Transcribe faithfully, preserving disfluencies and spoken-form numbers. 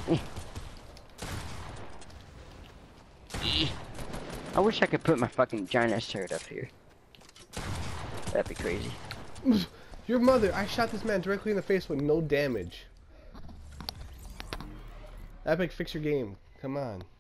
I wish I could put my fucking giant ass turret up here. That'd be crazy. Your mother, I shot this man directly in the face with no damage. Epic, fix your game. Come on.